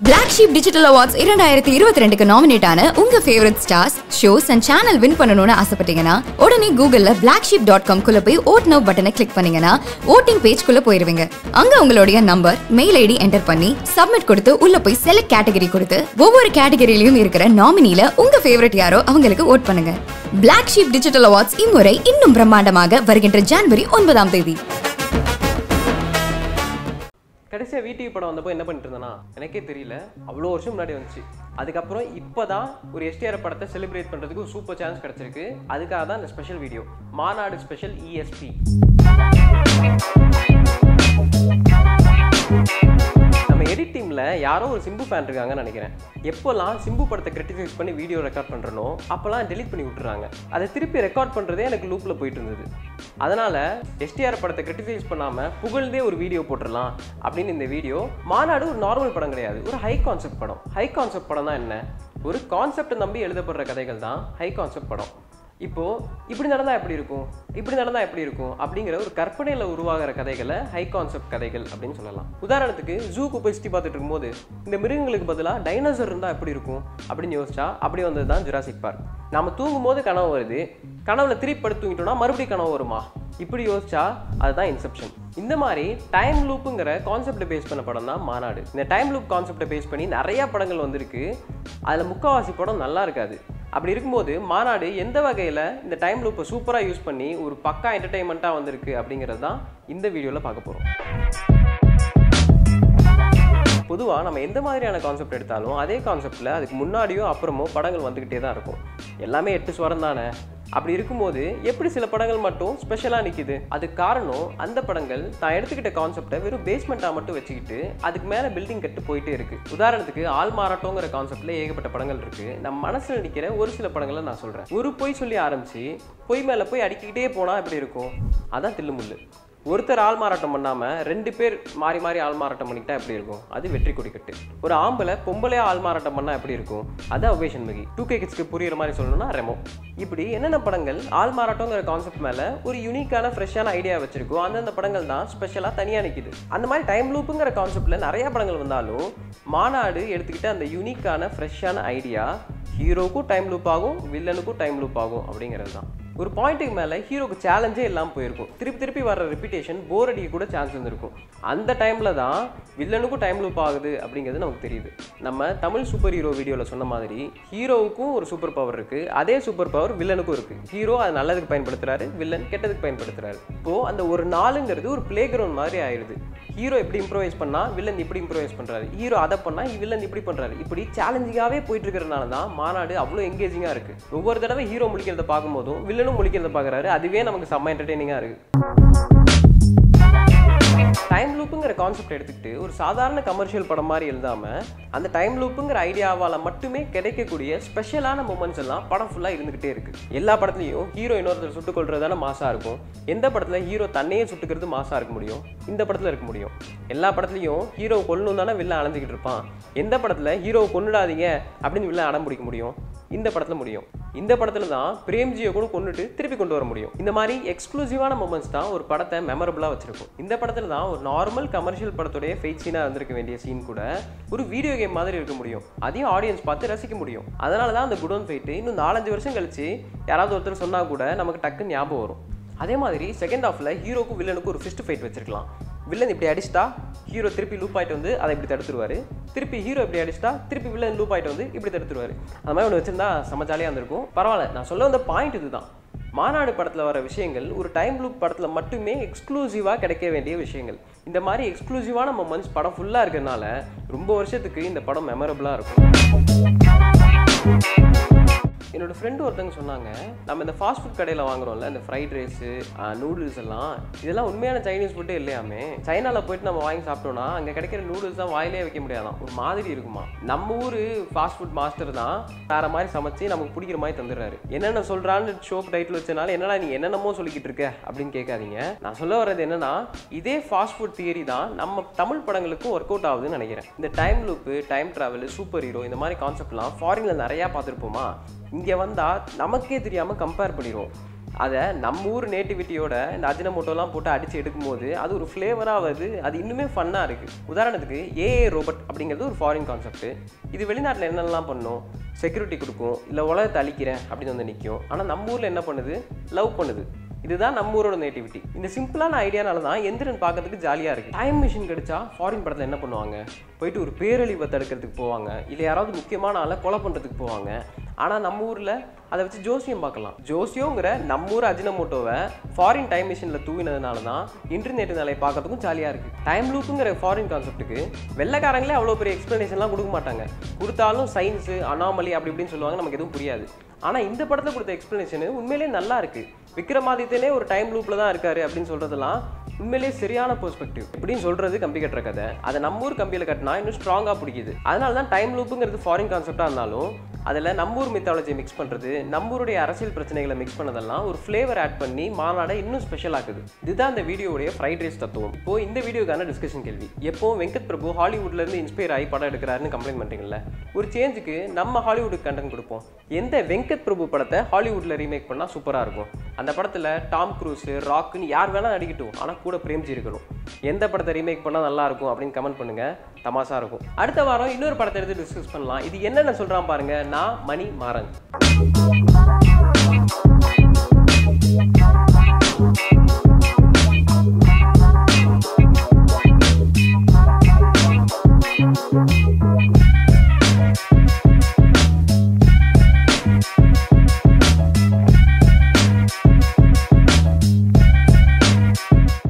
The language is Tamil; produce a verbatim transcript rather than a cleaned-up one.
Black Sheep Digital Awards twenty twenty-two க்கு நாமினேட் ஆன உங்க favourite stars, shows and channel win பண்ணணும்னு ஆசைப்பட்டீங்கன்னா உடனே கூகுள்ல black sheep dot com குள்ள போய் vote now பட்டனை கிளிக் பண்ணீங்கன்னா voting பேஜ் குள்ள போயிருவீங்க. அங்க உங்களுடைய நம்பர், மெயில் ஐடி என்டர் பண்ணி சப்மிட் கொடுத்து உள்ள போய் செலக்ட் கேட்டகரி கொடுத்து ஒவ்வொரு கேட்டகரியிலயும் இருக்கிற நாமினில உங்க ஃபேவரட் யாரோ அவங்களுக்கு ஓட் பண்ணுங்க. Black Sheep Digital Awards இம்முறை இன்னும் பிரம்மாண்டமாக வருகின்ற ஜனவரி ஒன்பதாம் தேதி. கடைசியாக விடிவி படம் வந்தப்போ என்ன பண்ணிட்டு இருந்தேன்னா எனக்கே தெரியல, அவ்வளோ வருஷம் முன்னாடி வந்துச்சு. அதுக்கப்புறம் இப்போ தான் ஒரு எஸ்டிஆர் படத்தை செலிப்ரேட் பண்ணுறதுக்கு ஒரு சூப்பர் சான்ஸ் கிடச்சிருக்கு. அதுக்காக தான் இந்த special video, Maanaadu special ESP. நம்ம எடிட் டீமில் யாரோ ஒரு சிம்பு ஃபேன் இருக்காங்கன்னு நினைக்கிறேன். எப்போல்லாம் சிம்பு படத்தை கிரிட்டிசைஸ் பண்ணி வீடியோ ரெக்கார்ட் பண்ணுறனோ அப்போல்லாம் டெலிட் பண்ணி விட்டுறாங்க. அதை திருப்பி ரெக்கார்ட் பண்ணுறதே எனக்கு லூப்பில் போயிட்டு இருந்தது. அதனால் எஸ்டிஆர் படத்தை கிரிட்டிசைஸ் பண்ணாமல் புகழ்ந்தே ஒரு வீடியோ போட்டுடலாம் அப்படின்னு இந்த வீடியோ. மாநாடு ஒரு நார்மல் படம் கிடையாது, ஒரு ஹை கான்செப்ட் படம். ஹை கான்செப்ட் படம் தான் என்ன? ஒரு கான்செப்டை நம்பி எழுதப்படுற கதைகள் தான் ஹை கான்செப்ட் படம். இப்போது இப்படி நடந்தால் எப்படி இருக்கும், இப்படி நடந்தால் எப்படி இருக்கும் அப்படிங்கிற ஒரு கற்பனையில் உருவாகிற கதைகளை ஹை கான்செப்ட் கதைகள் அப்படின்னு சொல்லலாம். உதாரணத்துக்கு ஜூக்கு போய் சுற்றி பார்த்துட்டு இருக்கும்போது இந்த மிருகங்களுக்கு பதிலாக டைனோசர் இருந்தால் எப்படி இருக்கும் அப்படின்னு யோசிச்சா அப்படி வந்தது தான் ஜுராசிக் பார்க். நம்ம தூங்கும் போது கனவு வருது, கனவுல திருப்பி படுத்து தூங்கிட்டோம்னா மறுபடியும் கனவு வருமா? இப்படி யோசிச்சா அதுதான் இன்செப்ஷன். இந்த மாதிரி டைம் லூப்புங்கிற கான்செப்டை பேஸ் பண்ண படம் தான் மாநாடு. இந்த டைம் லூப் கான்செப்டை பேஸ் பண்ணி நிறையா படங்கள் வந்திருக்கு. அதில் முக்கால்வாசி படம் நல்லா இருக்காது. அப்படி இருக்கும்போது மாநாடு எந்த வகையில் இந்த டைம் லூப்பை சூப்பராக யூஸ் பண்ணி ஒரு பக்கா என்டர்டெயின்மெண்ட்டாக வந்திருக்கு அப்படிங்கிறது தான் இந்த வீடியோவில் பார்க்க போகிறோம். பொதுவாக நம்ம எந்த மாதிரியான கான்செப்ட் எடுத்தாலும் அதே கான்செப்டில் அதுக்கு முன்னாடியோ அப்புறமோ படங்கள் வந்துக்கிட்டே தான் இருக்கும். எல்லாமே எட்டு ஸ்வரம் தானே. அப்படி இருக்கும்போது எப்படி சில படங்கள் மட்டும் ஸ்பெஷலாக நிற்கிது? அதுக்கு காரணம் அந்த படங்கள் தான் எடுத்துக்கிட்ட கான்செப்டை வெறும் பேஸ்மெண்ட்டாக மட்டும் வச்சுக்கிட்டு அதுக்கு மேலே பில்டிங் கட்டு போயிட்டே இருக்குது. உதாரணத்துக்கு ஆள் மாறாட்டோங்கிற கான்செப்டில் ஏகப்பட்ட படங்கள் இருக்குது. நம்ம மனசில் நிற்கிற ஒரு சில படங்களை நான் சொல்கிறேன். ஒரு பொய் சொல்லி ஆரம்பித்து பொய் மேலே போய் அடிக்கிட்டே போனால் எப்படி இருக்கும்? அதான் தில்லுமுள்ளு. ஒருத்தர் ஆள் மாறாட்டம் பண்ணாமல் ரெண்டு பேர் மாறி மாறி ஆள் மாறாட்டம் பண்ணிக்கிட்டா எப்படி இருக்கும்? அது வெற்றி கொடிக்கட்டு. ஒரு ஆம்பளை பொம்பளையா ஆள் மாறாட்டம் பண்ணால் எப்படி இருக்கும்? அது அவ்வேஷன் மகி. டூ கே கிட்ஸ்க்கு புரியுற மாதிரி சொல்லணும்னா ரெமோ. இப்படி என்னென்ன படங்கள் ஆள் மாறாட்டங்கிற கான்செப்ட் மேலே ஒரு யூனிக்கான ஃப்ரெஷ்ஷான ஐடியா வச்சிருக்கோம், அந்தந்த படங்கள் தான் ஸ்பெஷலாக தனியாக நிற்கிது. அந்த மாதிரி டைம் லூப்புங்கிற கான்செப்டில் நிறைய படங்கள் வந்தாலும் மாநாடு எடுத்துக்கிட்ட அந்த யூனிக்கான ஃப்ரெஷ்ஷான ஐடியா ஹீரோக்கும் டைம் லூப் ஆகும், வில்லனுக்கும் டைம் லூப் ஆகும் அப்படிங்கிறது தான். ஒரு பாயிண்ட்டுக்கு மேலே ஹீரோக்கு சேலஞ்சே இல்லாமல் போயிருக்கும். திருப்பி திருப்பி வர ரிப்பீட்டேஷன் போர் அடிக்க கூட சான்ஸ் வந்துருக்கும். அந்த டைமில் தான் வில்லனுக்கும் டைம் லூப் ஆகுது அப்படிங்கிறது நமக்கு தெரியுது. நம்ம தமிழ் சூப்பர் ஹீரோ வீடியோவில் சொன்ன மாதிரி ஹீரோவுக்கும் ஒரு சூப்பர் பவர் இருக்குது, அதே சூப்பர் பவர் வில்லனுக்கும் இருக்குது. ஹீரோ அது நல்லதுக்கு பயன்படுத்துகிறாரு, வில்லன் கெட்டதுக்கு பயன்படுத்துகிறாரு. இப்போது அந்த ஒரு நாளுங்கிறது ஒரு பிளே கிரவுண்ட் மாதிரி ஆயிடுது. ஹீரோ எப்படி இம்ப்ரோவைஸ் பண்ணால் வில்லன் இப்படி இம்ப்ரோவைஸ் பண்ணுறாரு, ஹீரோ அதை பண்ணால் வில்லன் இப்படி பண்ணுறாரு. இப்படி சேலஞ்சிங்காகவே போயிட்டு இருக்கிறதுனால தான் மாநாடு அவ்வளோ எங்கேஜிங்காக இருக்குது. ஒவ்வொரு தடவை ஹீரோ முடிக்கிறத பார்க்கும்போதும் வில்லனும் முடிக்கிறத பார்க்குறாரு. அதுவே நமக்கு செம்ம என்டர்டெய்னிங்காக இருக்குது. டைம் லூப்புங்கிற கான்செப்ட் எடுத்துக்கிட்டு ஒரு சாதாரண கமர்ஷியல் படம் மாதிரி எழுதாமல் அந்த டைம் லூப்புங்கிற ஐடியாவால் மட்டுமே கிடைக்கக்கூடிய ஸ்பெஷலான மூமெண்ட்ஸ் எல்லாம் படம் ஃபுல்லாக இருந்துக்கிட்டே இருக்குது. எல்லா படத்துலையும் ஹீரோ இன்னொருத்தர் சுட்டுக் கொள்றது தானே மாசாக இருக்கும். எந்த படத்தில் ஹீரோ தன்னையே சுட்டுக்கிறது மாசாக இருக்க முடியும்? இந்த படத்தில் இருக்க முடியும். எல்லா படத்துலையும் ஹீரோ கொல்லணும் தானே வில்லன் அலைஞ்சிக்கிட்டு இருப்பான். எந்த படத்தில் ஹீரோவை கொண்டுடாதீங்க அப்படின்னு வில்லன் அடம் பிடிக்க முடியும்? இந்த படத்தில் முடியும். இந்த படத்தில் தான் பிரேம்ஜியை கூட கொண்டுட்டு திருப்பி கொண்டு வர முடியும். இந்த மாதிரி எக்ஸ்க்ளூசிவான மூமெண்ட்ஸ் தான் ஒரு படத்தை மெமரபுளாக வச்சிருக்கும். இந்த படத்தில் தான் ஒரு நார்மல் கமர்ஷியல் படத்துடைய ஃபைட் சீனாக இருந்திருக்க வேண்டிய சீன் கூட ஒரு வீடியோ கேம் மாதிரி இருக்க முடியும். அதையும் ஆடியன்ஸ் பார்த்து ரசிக்க முடியும். அதனால தான் அந்த குடோன் ஃபைட்டு இன்னும் நாலஞ்சு வருஷம் கழிச்சு யாராவது ஒருத்தர் சொன்னால் கூட நமக்கு டக்குன்னு ஞாபகம் வரும். அதே மாதிரி செகண்ட் ஹாஃபில் ஹீரோக்கும் வில்லனுக்கும் ஒரு ஃபிஸ்ட் ஃபைட் வச்சிருக்கலாம். வில்லன் இப்படி அடிச்சிட்டா ஹீரோ திருப்பி லூப் ஆகிட்டு வந்து அதை இப்படி தடுத்துருவார். திருப்பி ஹீரோ இப்படி அடிச்சிட்டா திருப்பி வில்லன் லூப் ஆகிட்டு வந்து இப்படி தடுத்துருவார். அந்த மாதிரி ஒன்று வச்சிருந்தா செம ஜாலியாக இருந்திருக்கும். பரவாயில்ல, நான் சொல்ல வந்த பாயிண்ட் இது தான். மாநாடு படத்தில் வர விஷயங்கள் ஒரு டைம் லூப் படத்தில் மட்டுமே எக்ஸ்க்ளூசிவாக கிடைக்க வேண்டிய விஷயங்கள். இந்த மாதிரி எக்ஸ்க்ளூசிவான மொமெண்ட்ஸ் படம் ஃபுல்லாக இருக்கிறதுனால ரொம்ப வருஷத்துக்கு இந்த படம் மெமரபுளாக இருக்கும். என்னோட ஃப்ரெண்டு ஒருத்தங்க சொன்னாங்க, நம்ம இந்த ஃபாஸ்ட் ஃபுட் கடையில் வாங்குறோம்ல இந்த ஃப்ரைட் ரைஸு, நூடுல்ஸ் எல்லாம், இதெல்லாம் உண்மையான சைனீஸ் ஃபுட்டே இல்லையாமே. சைனாவில் போயிட்டு நம்ம வாங்கி சாப்பிட்டோம்னா அங்கே கிடைக்கிற நூடுல்ஸ் தான் வாயிலே வைக்க முடியாதான், ஒரு மாதிரி இருக்குமா. நம்ம ஊர் ஃபாஸ்ட் ஃபுட் மாஸ்டர் தான் வேறு மாதிரி சமைச்சு நமக்கு பிடிக்கிற மாதிரி தந்துடுறாரு. என்னென்ன சொல்கிறான்னு ஷோப் டைட்டில் வச்சனால என்னடா நீ என்னென்னமோ சொல்லிக்கிட்டு இருக்க அப்படின்னு கேட்காதீங்க. நான் சொல்ல வர்றது என்னன்னா, இதே ஃபாஸ்ட் ஃபுட் தியரி தான் நம்ம தமிழ் படங்களுக்கும் ஒர்க் அவுட் ஆகுதுன்னு நினைக்கிறேன். இந்த time loop, time travel, super hero இந்த மாதிரி கான்செப்ட்லாம் ஃபாரினில் நிறையா பார்த்துருப்போமா. இங்கே வந்தால் நமக்கே தெரியாமல் கம்பேர் பண்ணிடுவோம். அதை நம்ம ஊர் நேட்டிவிட்டியோட இந்த அஜினமோட்டோலாம் போட்டு அடித்து எடுக்கும்போது அது ஒரு ஃப்ளேவராக வருது, அது இன்னுமே ஃபன்னாக இருக்குது. உதாரணத்துக்கு ஏஏ ரோபோட் அப்படிங்கிறது ஒரு ஃபாரின் கான்செப்ட். இது வெளிநாட்டில் என்னென்னலாம் பண்ணும், செக்யூரிட்டி கொடுக்கும், இல்லை உலகத்தை அழிக்கிறேன் அப்படின்னு வந்து நிற்கும். ஆனால் நம்ம ஊரில் என்ன பண்ணுது, லவ் பண்ணுது. இதுதான் நம்ம ஊரோட நேட்டிவிட்டி. இந்த சிம்பிளான ஐடியானால தான் எந்திரன் பார்க்கறதுக்கு ஜாலியாக இருக்குது. டைம் மிஷின் கிடைச்சா ஃபாரின் படத்தில் என்ன பண்ணுவாங்க, போயிட்டு ஒரு பேரழிவை தடுக்கிறதுக்கு போவாங்க, இல்லை யாராவது முக்கியமான ஆளை கொலை பண்ணுறதுக்கு போவாங்க. ஆனால் நம்ம ஊரில் அதை வச்சு ஜோசியம் பார்க்கலாம். ஜோசியோங்கிற நம்ம ஊர் அஜினமோட்டோவை ஃபாரின் டைம் மிஷினில் தூவினதுனால தான் இன்டர்நெட் நிலையை பார்க்கறதுக்கும் ஜாலியாக இருக்குது. டைம் லூப்புங்கிற ஃபாரின் கான்செப்ட்டுக்கு வெள்ளைக்காரங்களே அவ்வளோ பெரிய எக்ஸ்ப்ளனேஷன்லாம் கொடுக்க மாட்டாங்க. கொடுத்தாலும் சயின்ஸு அனாமலி அப்படி இப்படின்னு சொல்லுவாங்க, நமக்கு எதுவும் புரியாது. ஆனால் இந்த படத்தில் கொடுத்த எக்ஸ்ப்ளனேஷனு உண்மையிலேயே நல்லா இருக்குது. விக்ரமாதித்யனே ஒரு டைம் லூப்பில் தான் இருக்காரு அப்படின்னு சொல்கிறதெல்லாம் உண்மையிலேயே சரியான பெர்ஸ்பெக்டிவ். இப்படின்னு சொல்கிறது கம்பி கட்டுற கதை, அதை நம்ம ஊர் கம்பியில் கட்டினா இன்னும் ஸ்ட்ராங்காக பிடிக்குது. அதனால தான் டைம் லூப்புங்கிறது ஃபாரின் கான்செப்டாக இருந்தாலும் அதில் நம்ம ஊர் மித்தாலஜி மிக்ஸ் பண்ணுறது, நம்ம ஊருடைய அரசியல் பிரச்சனைகளை மிக்ஸ் பண்ணதெல்லாம் ஒரு ஃப்ளேவர் ஆட் பண்ணி மாநாடை இன்னும் ஸ்பெஷல் ஆக்குது. இதுதான் இந்த வீடியோடைய ஃப்ரைட் ரைஸ் தத்துவம். இப்போது இந்த வீடியோக்கான டிஸ்கஷன் கேள்வி, எப்போ வெங்கட் பிரபு ஹாலிவுட்லேருந்து இன்ஸ்பயர் ஆகி படம் எடுக்கிறாருன்னு கம்ப்ளைண்ட் பண்ணுறீங்களா? ஒரு சேஞ்சுக்கு நம்ம ஹாலிவுட்டுக்கு கண்டென்ட் கொடுப்போம். எந்த வெங்கட் பிரபு படத்தை ஹாலிவுட்டில் ரீமேக் பண்ணால் சூப்பராக இருக்கும்? அந்த படத்தில் டாம் க்ரூஸு, ராக்குன்னு யார் வேணால் நடிக்கட்டும், ஆனால் கூட பிரேம்ஜி இருக்கணும். எந்த படத்தை ரீமேக் பண்ணால் நல்லா இருக்கும் அப்படின்னு கமெண்ட் பண்ணுங்கள், தமாஷா இருக்கும். அடுத்த வாரம் இன்னொரு படத்தை எடுத்து டிஸ்கஸ் பண்ணலாம். இது என்னென்ன சொல்கிறான் பாருங்க. நான் மணி மாறன். Thank you.